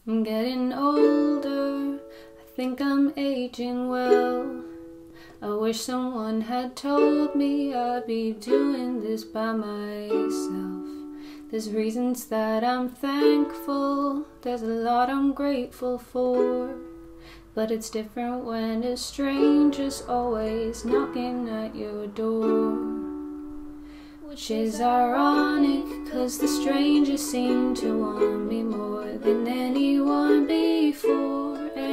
I'm getting older, I think I'm aging well. I wish someone had told me I'd be doing this by myself. There's reasons that I'm thankful, there's a lot I'm grateful for, but it's different when a stranger's always knocking at your door. Which is ironic, 'cause the strangers seem to want me more than anyone before,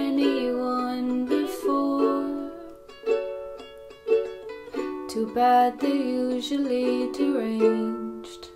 Too bad they're usually deranged.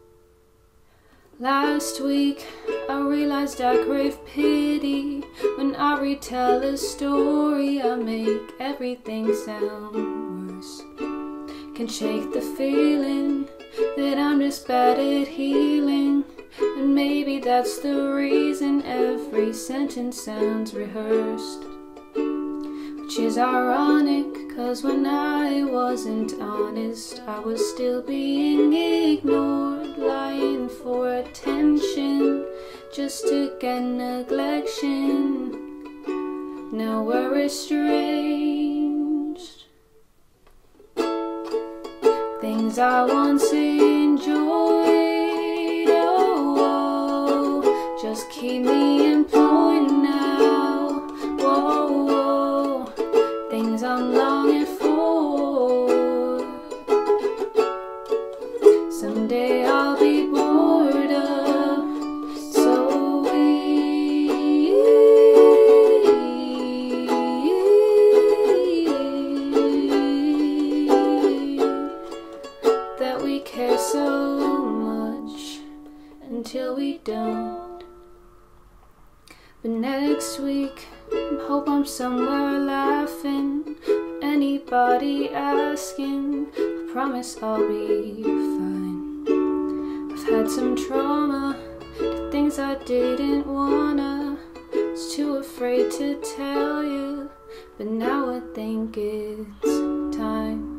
Last week I realized I crave pity. When I retell a story, I make everything sound worse. Can shake the feeling that I'm just bad at healing, and maybe that's the reason every sentence sounds rehearsed. Which is ironic, 'cause when I wasn't honest, I was still being ignored, lying for attention just to get neglection. Now we're estranged. Things I once enjoyed, just keep me employed now. Whoa, things I'm longing for. Someday I'll be bored of, so that we care so much until we don't. But next week, I hope I'm somewhere laughing. Anybody asking, I promise I'll be fine. I've had some trauma, the things I didn't wanna. Was too afraid to tell you, but now I think it's time.